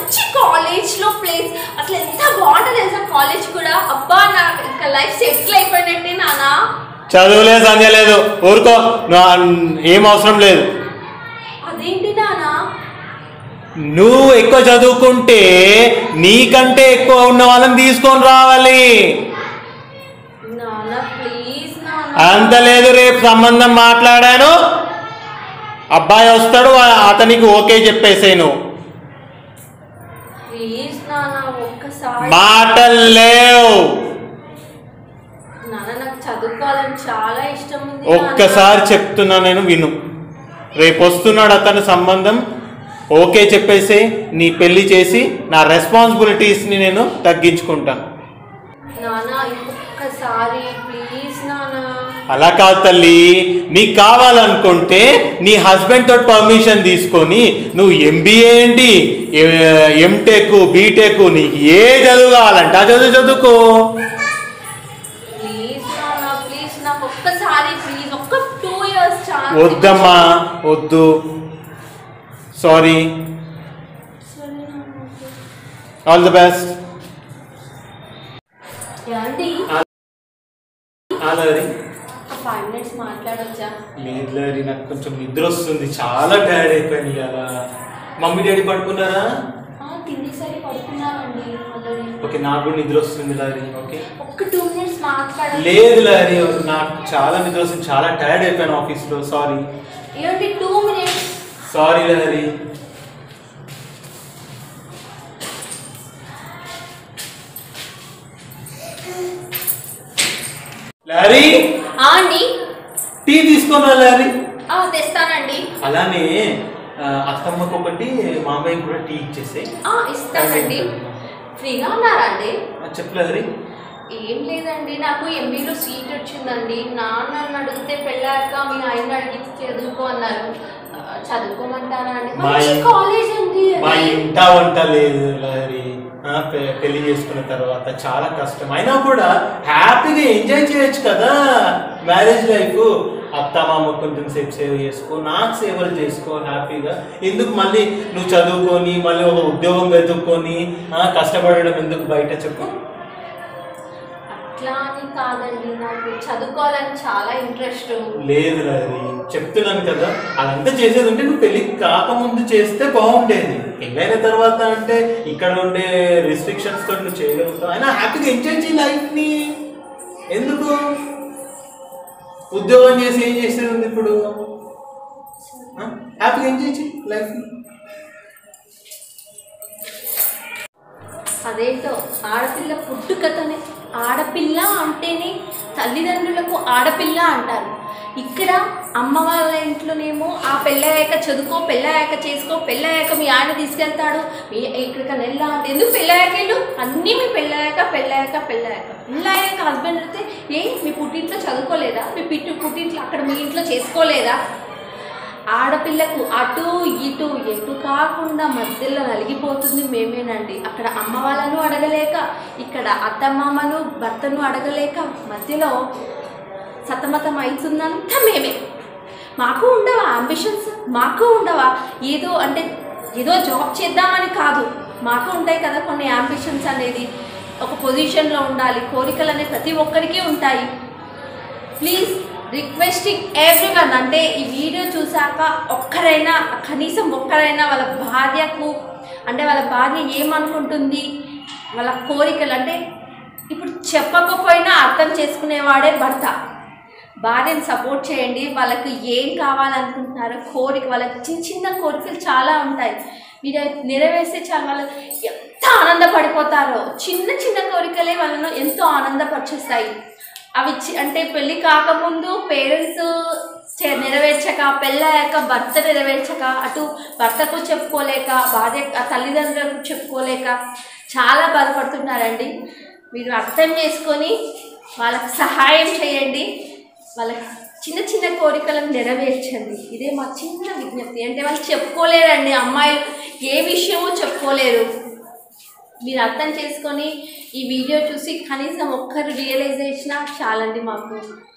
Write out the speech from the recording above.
మంచి కాలేజ్లో ప్లేస్ అసలు ఎంత బాగుంటుంది తెలుసా కాలేజ్ కూడా. అబ్బా నాకు ఇంకా లైఫ్ సెటిల్ అయిపోయినట్టే నానా. చదువులేదు సంధ్య లేదు, ఊరుకో, ఏం అవసరం లేదు. అదేంటి నానా? నువ్వు ఎక్కువ చదువుకుంటే నీకంటే ఎక్కువ ఉన్న వాళ్ళని తీసుకొని రావాలి. నానా ప్లీజ్ నానా. అంత లేదు, రేపు సంబంధం మాట్లాడాను, అబ్బాయి వస్తాడు, అతనికి ఓకే చెప్పేసేను. ప్లీజ్ నానా ఒక్కసారి. మాటలు లేవు నానా, నాకు చదువుకోవాలని చాలా ఇష్టం ఉంది. ఒక్కసారి చెప్తున్నా నేను, విను. రేపు వస్తున్నాడు అతని సంబంధం, ఓకే చెప్పేసి నీ పెళ్లి చేసి నా రెస్పాన్సిబిలిటీస్ని నేను తగ్గించుకుంటాను. నానా ఒక్కసారి ప్లీజ్ నానా. అలా కాదు తల్లి, నీకు కావాలనుకుంటే నీ హస్బెండ్ తోటి పర్మిషన్ తీసుకొని నువ్వు ఎంబీఏ ఏంటి, ఎంటెక్, బీటెక్, నీకు ఏ చదువు కావాలంటే ఆ చదువు చదువుకో. ప్లీజ్ నానా ప్లీజ్, నాకు ఒక్కసారి ప్లీజ్, ఒక్క 2 years ఛాన్స్. వద్దమ్మా వద్దు, సారీ, ఆల్ ది బెస్ట్. ఏంటి 5 minutes మాట్లాడొచ్చా? లేదు లారీ, నాకు కొంచెం నిద్ర వస్తుంది, చాలా టైర్డ్ అయిపోయాను ఇవాళ. మమ్మీ డాడీ పడుకున్నారా? తినేసరి పడుకున్నామండి. ఓకే, నాకు కూడా నిద్ర వస్తుంది లారీ. ఓకే, ఒక్క 2 minutes మాట్లాడాలి. లేదు లారీ, నాకు చాలా నిద్ర వస్తుంది, చాలా టైర్డ్ అయిపోయాను ఆఫీస్లో, సారీ. ఏంటి 2 minutes? Sorry lorry. లారీ అండి, టీ తీసుకున్నా లారీ. తెస్తానండి. అలానే అత్తమ్మకు ఒకటి, మామయ్య కూడా టీ ఇచ్చేసి. ఇస్తానండి. ఫ్రీగా ఉన్నారా అండి? చెప్పు లారీ. ఏం లేదండి, నాకు ఎంబీలో సీట్ వచ్చిందండి. నాన్న అడిగితే పెళ్ళాక మీ ఆయన అడిగి చదువుకో అన్నారు. చదువుకోమంటారా అండి? మంచి కాలేజ్ ఉంది. మా ఇంట వంట లేదు లారీ, పెళ్లి చేసుకున్న తర్వాత చాలా కష్టం, అయినా కూడా హ్యాపీగా ఎంజాయ్ చేయొచ్చు కదా మ్యారేజ్ లైఫ్. అత్త మామ కొంచెం సేపు సేవ చేసుకో, నాకు సేవలు చేసుకో హ్యాపీగా. ఎందుకు మళ్ళీ నువ్వు చదువుకొని మళ్ళీ ఒక ఉద్యోగం వెతుక్కొని కష్టపడడం ఎందుకు బయట, చెప్పు. అట్లా అని కాదండి, నాకు చదువుకోవాలని చాలా ఇంట్రెస్ట్. లేదు లారీ, చెప్తున్నాను కదా, అదంతా చేసేది ఉంటే నువ్వు పెళ్లి కాకముందు చేస్తే బాగుండేది. పెళ్ళైన తర్వాత అంటే ఇక్కడ ఉండే రిస్ట్రిక్షన్స్ తోటి నువ్వు చేయగలుగుతావు. అయినా హ్యాపీగా ఎంజాయ్ చేయి లైఫ్ని. ఎందుకు ఉద్యోగం చేసి ఏం చేసేది ఉంది ఇప్పుడు? హ్యాపీగా ఎంజాయ్ చేయి లైఫ్ని. అదేంటో ఆడపిల్ల పుట్టుకతోనే, ఆడపిల్ల అంటేనే తల్లిదండ్రులకు ఆడపిల్ల అంటారు. ఇక్కడ అమ్మ వాళ్ళ ఇంట్లోనేమో ఆ పెళ్ళయ్యాక చదువుకో, పెళ్ళయ్యాక చేసుకో, పెళ్ళయ్యాక మీ ఆయన తీసుకెళ్తాడు, మీ ఇక్కడికన్నా వెళ్ళా అంటే ఎందుకు పెళ్ళయ్యాక వెళ్ళు, అన్నీ మీ పెళ్ళయ్యాక పెళ్ళయ్యాక హస్బెండ్ అయితే మీ పుట్టింట్లో చదువుకోలేదా, మీ పుట్టింట్లో అక్కడ మీ ఇంట్లో చేసుకోలేదా? ఆడపిల్లకు అటు ఇటు ఎటు కాకుండా మధ్యలో నలిగిపోతుంది మేమేనండి. అక్కడ అమ్మ వాళ్ళను అడగలేక, ఇక్కడ అత్తమామను భర్తను అడగలేక మధ్యలో సతమతం అవుతుందంతా మేమే. మాకు ఉండవా అంబిషన్స్? మాకు ఉండవా? ఏదో జాబ్ చేద్దామని కాదు, మాకు ఉంటాయి కదా కొన్ని అంబిషన్స్ అనేది. ఒక పొజిషన్లో ఉండాలి, కోరికలు అనేవి ప్రతి ఒక్కరికి ఉంటాయి. ప్లీజ్ రిక్వెస్టింగ్ ఎవ్రీవన్, అంటే ఈ వీడియో చూసాక కనీసం ఒక్కరైనా వాళ్ళ భార్యకు, అంటే వాళ్ళ భార్య ఏమనుకుంటుంది, వాళ్ళ కోరికలు, అంటే ఇప్పుడు చెప్పకపోయినా అర్థం చేసుకునేవాడే భర్త. భార్యను సపోర్ట్ చేయండి. వాళ్ళకి ఏం కావాలనుకుంటున్నారో వాళ్ళకి చిన్న చిన్న కోరికలు చాలా ఉంటాయి, మీరు నెరవేర్స్తే చాలు వాళ్ళు ఎంత ఆనందపడిపోతారో. చిన్న చిన్న కోరికలే వాళ్ళను ఎంతో ఆనందపరిచేస్తాయి. అవి అంటే పెళ్ళి కాకముందు పేరెంట్స్ నెరవేర్చక, పెళ్ళయ్యాక భర్త నెరవేర్చక, అటు భర్తకు చెప్పుకోలేక, భార్య తల్లిదండ్రులకు చెప్పుకోలేక చాలా బాధపడుతున్నారండి. మీరు అర్థం చేసుకొని వాళ్ళకి సహాయం చేయండి, వాళ్ళకి చిన్న చిన్న కోరికలను నెరవేర్చండి. ఇదే మా చిన్న విజ్ఞప్తి. అంటే వాళ్ళు చెప్పుకోలేరండి, అమ్మాయిలు ఏ విషయమో చెప్పుకోలేరు. మీరు అర్థం చేసుకొని ఈ వీడియో చూసి కనీసం ఒక్కరు రియలైజేషన్ చాలండి మాకు.